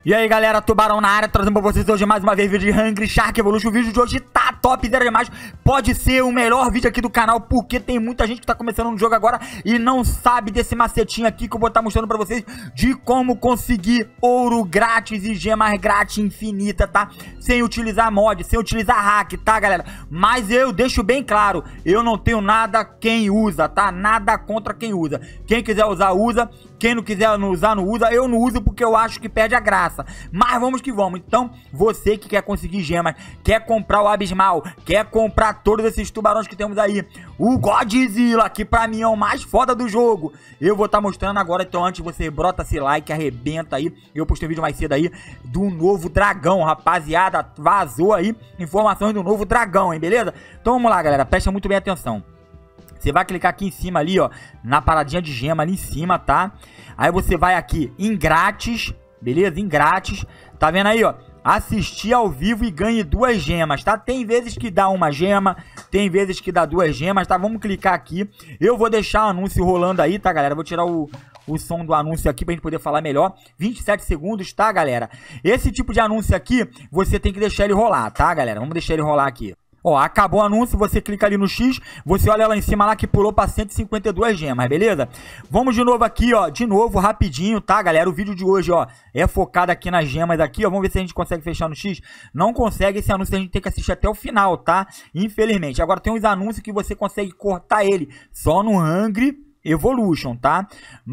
E aí galera, Tubarão na área, trazendo pra vocês hoje mais uma vez vídeo de Hungry Shark Evolution. O vídeo de hoje tá top, zero demais. Pode ser o melhor vídeo aqui do canal, porque tem muita gente que tá começando no jogo agora e não sabe desse macetinho aqui que eu vou estar mostrando pra vocês de como conseguir ouro grátis e gemas grátis infinita, tá? Sem utilizar mod, sem utilizar hack, tá galera? Mas eu deixo bem claro, eu não tenho nada quem usa, tá? Nada contra quem usa. Quem quiser usar, usa. Quem não quiser usar, não usa. Eu não uso porque eu acho que perde a graça. Mas vamos que vamos. Então, você que quer conseguir gemas, quer comprar o Abismal, quer comprar todos esses tubarões que temos aí, o Godzilla, que pra mim é o mais foda do jogo, eu vou estar mostrando agora. Então, antes você brota esse like, arrebenta aí. Eu postei um vídeo mais cedo aí do novo dragão, rapaziada. Vazou aí informações do novo dragão, hein, beleza? Então vamos lá, galera. Presta muito bem atenção. Você vai clicar aqui em cima ali, ó, na paradinha de gema ali em cima, tá? Aí você vai aqui em grátis, beleza? Em grátis, tá vendo aí, ó? Assistir ao vivo e ganhe 2 gemas, tá? Tem vezes que dá uma gema, tem vezes que dá 2 gemas, tá? Vamos clicar aqui. Eu vou deixar o anúncio rolando aí, tá, galera? Vou tirar o som do anúncio aqui pra gente poder falar melhor. 27 segundos, tá, galera? Esse tipo de anúncio aqui, você tem que deixar ele rolar, tá, galera? Vamos deixar ele rolar aqui. Ó, acabou o anúncio, você clica ali no X, você olha lá em cima lá que pulou pra 152 gemas, beleza? Vamos de novo aqui, ó, de novo, rapidinho, tá, galera? O vídeo de hoje, ó, é focado aqui nas gemas aqui, ó, vamos ver se a gente consegue fechar no X. Não consegue, esse anúncio a gente tem que assistir até o final, tá? Infelizmente. Agora tem uns anúncios que você consegue cortar ele só no Hungry Evolution, tá?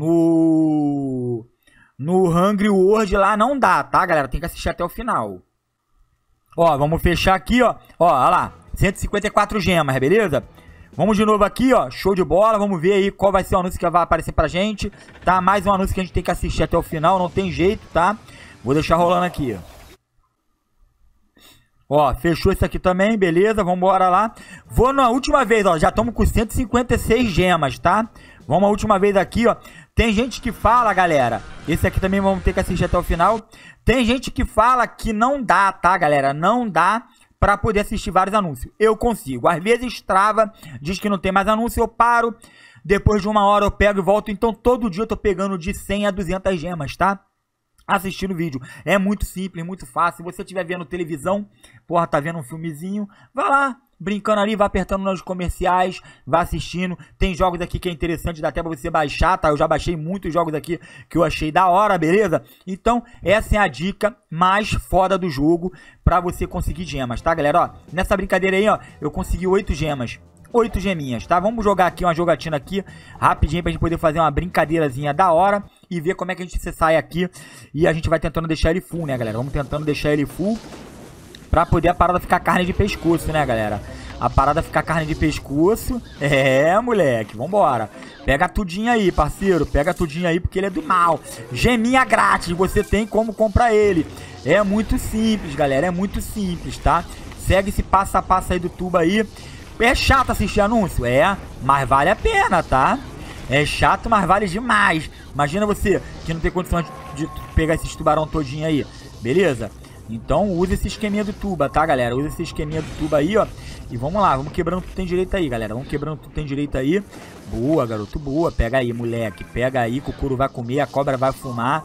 No Hungry World lá não dá, tá, galera? Tem que assistir até o final. Ó, vamos fechar aqui, ó, olha lá. 154 gemas, beleza? Vamos de novo aqui, ó, show de bola. Vamos ver aí qual vai ser o anúncio que vai aparecer pra gente, tá? Mais um anúncio que a gente tem que assistir até o final, não tem jeito, tá? Vou deixar rolando aqui, ó, fechou isso aqui também, beleza? Vamos embora lá. Vou na última vez, ó, já estamos com 156 gemas, tá? Vamos a última vez aqui, ó. Tem gente que fala, galera, esse aqui também vamos ter que assistir até o final. Tem gente que fala que não dá, tá, galera? Não dá pra poder assistir vários anúncios. Eu consigo. Às vezes trava, diz que não tem mais anúncio, eu paro. Depois de 1 hora eu pego e volto. Então todo dia eu tô pegando de 100 a 200 gemas, tá? Assistindo o vídeo. É muito simples, muito fácil. Se você estiver vendo televisão, porra, tá vendo um filmezinho, vai lá, brincando ali, vai apertando nos comerciais, vai assistindo. Tem jogos aqui que é interessante, dá até pra você baixar, tá? Eu já baixei muitos jogos aqui que eu achei da hora, beleza? Então, essa é a dica mais foda do jogo pra você conseguir gemas, tá, galera? Ó, nessa brincadeira aí, ó, eu consegui 8 gemas. 8 geminhas, tá? Vamos jogar aqui uma jogatina aqui, rapidinho, pra gente poder fazer uma brincadeirazinha da hora e ver como é que a gente se sai aqui. E a gente vai tentando deixar ele full, né, galera? Vamos tentando deixar ele full pra poder a parada ficar carne de pescoço, né, galera? A parada ficar carne de pescoço. É, moleque, vambora. Pega tudinho aí, parceiro. Pega tudinho aí, porque ele é do mal. Geminha grátis, você tem como comprar ele. É muito simples, galera, é muito simples, tá? Segue esse passo a passo aí do tubo aí. É chato assistir anúncio? É, mas vale a pena, tá? É chato, mas vale demais. Imagina você que não tem condições de pegar esses tubarão todinho aí, beleza? Então usa esse esqueminha do tuba, tá, galera? Usa esse esqueminha do tuba aí, ó. E vamos lá, vamos quebrando tudo que tem direito aí, galera. Vamos quebrando tudo que tem direito aí. Boa, garoto, boa. Pega aí, moleque. Pega aí que o couro vai comer, a cobra vai fumar.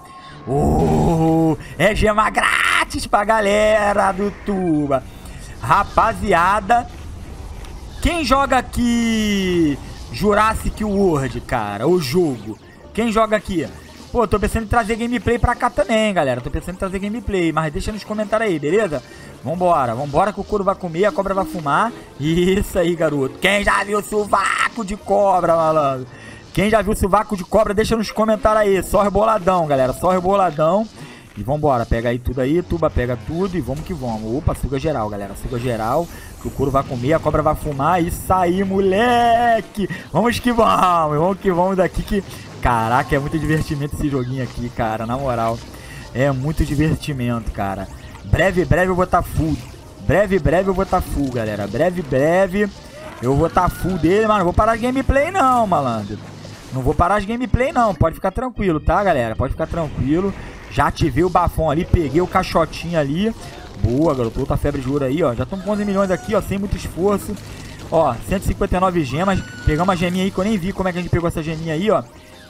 É gema grátis pra galera do tuba. Rapaziada, quem joga aqui Jurassic World, cara, o jogo? Quem joga aqui? Pô, tô pensando em trazer gameplay pra cá também, galera. Tô pensando em trazer gameplay, mas deixa nos comentários aí, beleza? Vambora, vambora que o couro vai comer, a cobra vai fumar. Isso aí, garoto. Quem já viu sovaco de cobra, malandro? Quem já viu sovaco de cobra, deixa nos comentários aí. Só reboladão, galera, só reboladão. E vambora, pega aí tudo aí, tuba, pega tudo e vamos que vamos. Opa, suga geral, galera, suga geral. Que o couro vai comer, a cobra vai fumar. Isso aí, moleque. Vamos que vamos daqui que... Caraca, é muito divertimento esse joguinho aqui, cara, na moral. É muito divertimento, cara. Breve eu vou estar full. Breve eu vou estar full, galera. Breve eu vou estar full dele, mas não vou parar as gameplay não, malandro. Não vou parar as gameplay não, pode ficar tranquilo, tá, galera? Pode ficar tranquilo. Já ativei o bafão ali, peguei o caixotinho ali. Boa, garoto, outra febre de ouro aí, ó. Já estamos com 11 milhões aqui, ó, sem muito esforço. Ó, 159 gemas. Pegamos uma geminha aí que eu nem vi como é que a gente pegou essa geminha aí, ó.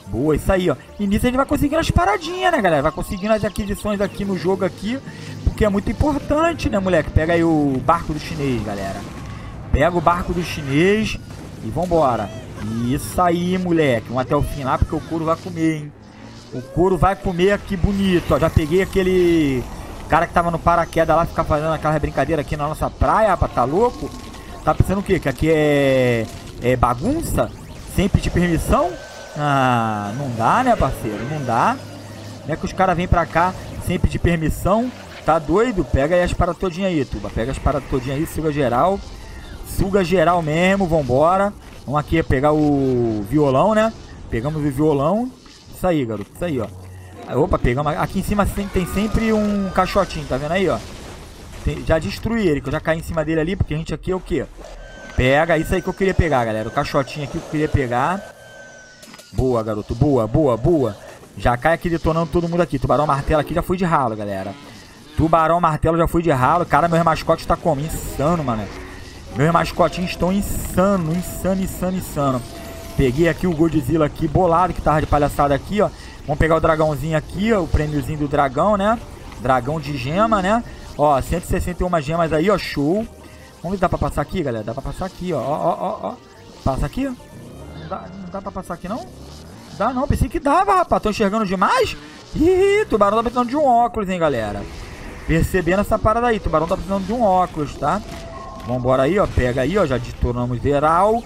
Boa, isso aí, ó. E nisso a gente vai conseguindo as paradinhas, né, galera? Vai conseguindo as aquisições aqui no jogo aqui, porque é muito importante, né, moleque? Pega aí o barco do chinês, galera. Pega o barco do chinês e vambora. Isso aí, moleque. Vamos até o fim lá, porque o couro vai comer, hein? O couro vai comer aqui bonito, ó. Já peguei aquele cara que tava no paraquedas lá, ficar fazendo aquela brincadeira aqui na nossa praia, rapaz. Tá louco? Tá pensando o quê? Que aqui é bagunça? Sem pedir permissão? Ah, não dá, né, parceiro? Não dá. Não é que os caras vêm pra cá sem pedir permissão. Tá doido? Pega aí as paradas todinhas aí, Tuba. Pega as paradas todinhas aí, suga geral. Suga geral mesmo, vambora. Vamos aqui pegar o violão, né? Pegamos o violão. Isso aí, garoto. Isso aí, ó. Opa, pegamos. Aqui em cima tem sempre um caixotinho, tá vendo aí, ó? Já destruí ele, que eu já caí em cima dele ali, porque a gente aqui é o quê? Pega, isso aí que eu queria pegar, galera. O caixotinho aqui que eu queria pegar. Boa, garoto. Boa, boa, boa. Já cai aqui detonando todo mundo aqui. Tubarão martelo aqui já foi de ralo, galera. Tubarão martelo já foi de ralo. Cara, meus mascotes tá como? Insano, mano. Meus mascotinhos estão insano, insano, insano, insano. Peguei aqui o Godzilla aqui, bolado, que tava de palhaçada aqui, ó. Vamos pegar o dragãozinho aqui, ó. O prêmiozinho do dragão, né? Dragão de gema, né? Ó, 161 gemas aí, ó. Show. Vamos ver se dá pra passar aqui, galera. Dá pra passar aqui, ó. Ó. Passa aqui? Não dá pra passar aqui, não? Dá não, pensei que dava, rapaz. Tô enxergando demais? Ih, tubarão tá precisando de um óculos, hein, galera. Percebendo essa parada aí. Tubarão tá precisando de um óculos, tá? Vambora aí, ó. Pega aí, ó. Já detonamos geral.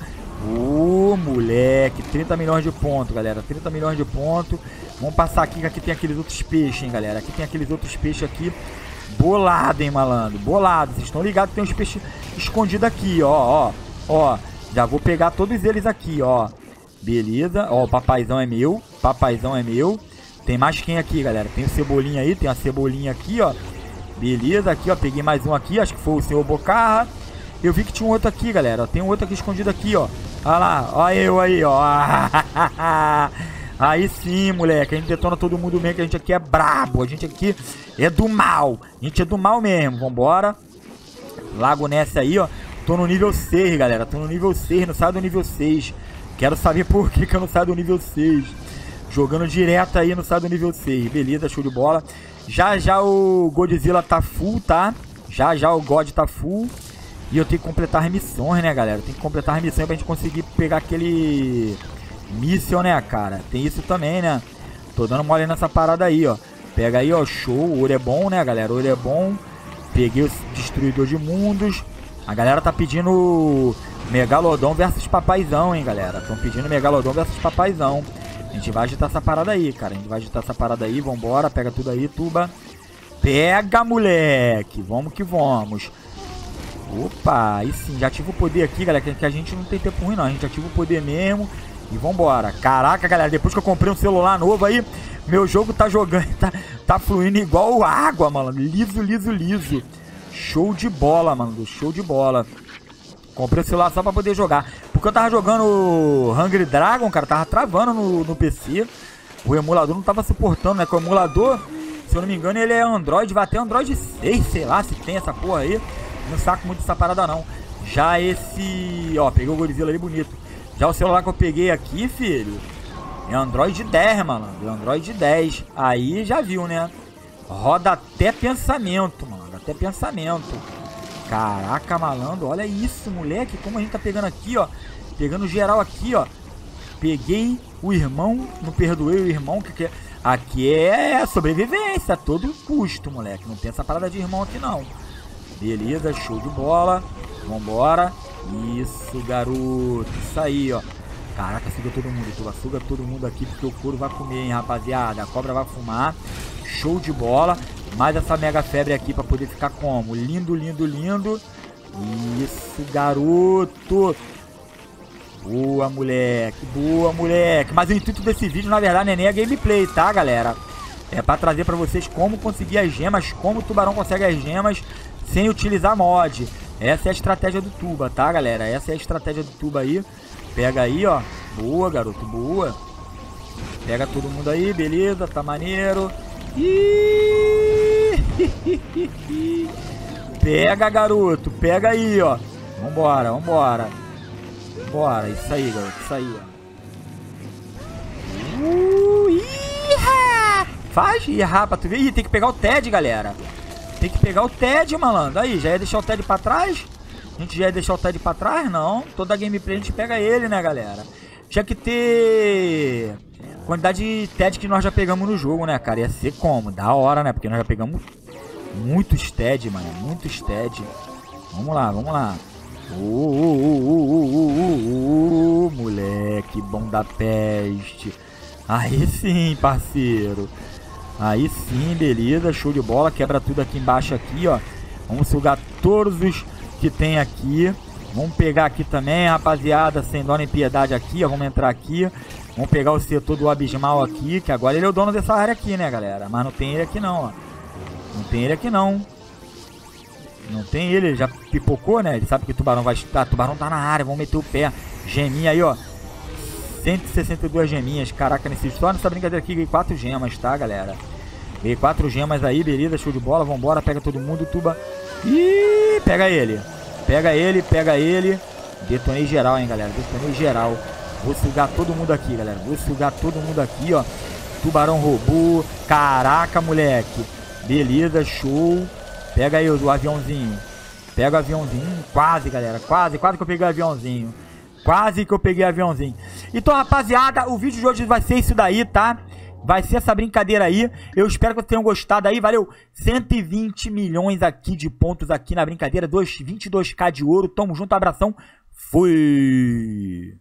Moleque. 30 milhões de pontos, galera. 30 milhões de pontos. Vamos passar aqui, que aqui tem aqueles outros peixes, hein, galera. Aqui tem aqueles outros peixes aqui. Bolado, hein, malandro. Bolado. Vocês estão ligados que tem uns peixes escondidos aqui, ó. Ó. Já vou pegar todos eles aqui, ó. Beleza. Ó, o papaizão é meu. Papaizão é meu. Tem mais quem aqui, galera? Tem o Cebolinha aí. Tem a Cebolinha aqui, ó. Beleza. Aqui, ó. Peguei mais um aqui. Acho que foi o Senhor Bocarra. Eu vi que tinha um outro aqui, galera. Tem um outro aqui escondido aqui, ó. Olha lá. Olha eu aí, ó. Aí sim, moleque. A gente detona todo mundo mesmo, que a gente aqui é brabo. A gente aqui é do mal. A gente é do mal mesmo. Vambora. Lago Ness aí, ó. Tô no nível 6, galera. Tô no nível 6. Não saio do nível 6. Quero saber por que eu não saio do nível 6. Jogando direto aí, não saio do nível 6. Beleza, show de bola. Já o Godzilla tá full, tá? Já o God tá full. E eu tenho que completar as missões, né, galera? Tem que completar as missões pra gente conseguir pegar aquele míssil, né, cara? Tem isso também, né? Tô dando mole nessa parada aí, ó. Pega aí, ó. Show. O ouro é bom, né, galera? O ouro é bom. Peguei o Destruidor de Mundos. A galera tá pedindo Megalodon versus Papaizão, hein, galera? Estão pedindo Megalodon versus Papaizão. A gente vai agitar essa parada aí, cara. A gente vai agitar essa parada aí. Vambora. Pega tudo aí, Tuba. Pega, moleque. Vamos que vamos. Opa, aí sim, já ativa o poder aqui, galera, que a gente não tem tempo ruim não, a gente ativa o poder mesmo e vambora. Caraca, galera, depois que eu comprei um celular novo aí, meu jogo tá jogando, tá fluindo igual água, mano, liso, liso, liso. Show de bola, mano, show de bola. Comprei o celular só pra poder jogar, porque eu tava jogando Hungry Dragon, cara, tava travando no PC, o emulador não tava suportando, né, que o emulador, se eu não me engano, ele é Android, vai até Android 6, sei lá, se tem essa porra aí. Não saco muito essa parada não. Já esse... Ó, peguei o Godzilla ali bonito. Já o celular que eu peguei aqui, filho, é Android 10, mano. É Android 10. Aí já viu, né? Roda até pensamento, mano. Até pensamento. Caraca, malandro. Olha isso, moleque. Como a gente tá pegando aqui, ó. Pegando geral aqui, ó. Peguei o irmão. Não perdoei o irmão. Que aqui é sobrevivência a todo custo, moleque. Não tem essa parada de irmão aqui, não. Beleza, show de bola. Vambora. Isso, garoto. Isso aí, ó. Caraca, suga todo mundo, Tuba. Suga todo mundo aqui, porque o couro vai comer, hein, rapaziada. A cobra vai fumar. Show de bola. Mais essa mega febre aqui pra poder ficar como? Lindo, lindo, lindo. Isso, garoto. Boa, moleque. Boa, moleque. Mas o intuito desse vídeo, na verdade, nem é gameplay, tá, galera? É pra trazer pra vocês como conseguir as gemas, como o tubarão consegue as gemas sem utilizar mod. Essa é a estratégia do Tuba, tá, galera? Essa é a estratégia do Tuba aí. Pega aí, ó. Boa, garoto, boa. Pega todo mundo aí, beleza, tá maneiro. Pega, garoto, pega aí, ó. Vambora, vambora. Bora, isso aí, garoto, isso aí, ó. Faz e errar pra tu ver. Ih, tem que pegar o TED, galera. Tem que pegar o TED, malandro. Aí, já ia deixar o TED pra trás? A gente já ia deixar o TED pra trás? Não. Toda gameplay a gente pega ele, né, galera? Tinha que ter quantidade de TED que nós já pegamos no jogo, né, cara? Ia ser como? Da hora, né? Porque nós já pegamos muitos TED, mano. Muitos TED. Vamos lá, vamos lá. Moleque, bom da peste. Aí sim, parceiro. Aí sim, beleza, show de bola. Quebra tudo aqui embaixo aqui, ó. Vamos sugar todos os que tem aqui. Vamos pegar aqui também, rapaziada, sem dó nem piedade aqui, ó. Vamos entrar aqui. Vamos pegar o setor do Abismal aqui, que agora ele é o dono dessa área aqui, né, galera? Mas não tem ele aqui não, ó. Não tem ele aqui não. Não tem ele já pipocou, né? Ele sabe que o tubarão vai estar. Tubarão tá na área, vamos meter o pé. Geminha aí, ó. 162 geminhas. Caraca, só nessa brincadeira aqui ganhei 4 gemas, tá, galera? Ganhei 4 gemas aí, beleza, show de bola. Vambora, pega todo mundo, tuba. Ih, pega ele. Pega ele, pega ele. Detonei geral, hein, galera. Detonei geral. Vou sugar todo mundo aqui, galera. Vou sugar todo mundo aqui, ó. Tubarão robô. Caraca, moleque. Beleza, show. Pega aí o aviãozinho. Pega o aviãozinho. Quase, galera. Quase que eu peguei o aviãozinho. Quase que eu peguei o aviãozinho. Então, rapaziada, o vídeo de hoje vai ser isso daí, tá? Vai ser essa brincadeira aí. Eu espero que vocês tenham gostado aí. Valeu. 120 milhões aqui de pontos aqui na brincadeira. 22k de ouro. Tamo junto. Abração. Fui.